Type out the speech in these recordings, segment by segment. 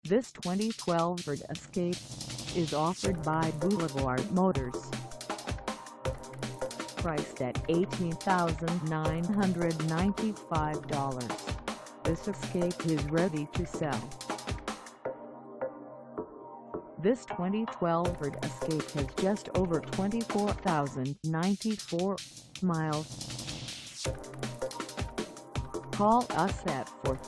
This 2012 FORD Escape is offered by Boulevard Motors. Priced at $18,995, this Escape is ready to sell. This 2012 FORD Escape has just over 24,094 miles. Call us at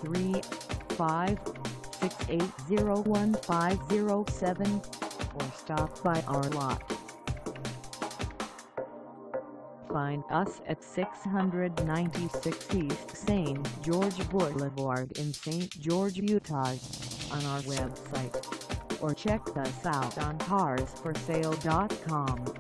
435-680-1507 or stop by our lot. Find us at 696 East St. George Boulevard in St. George, Utah on our website, or check us out on carsforsale.com.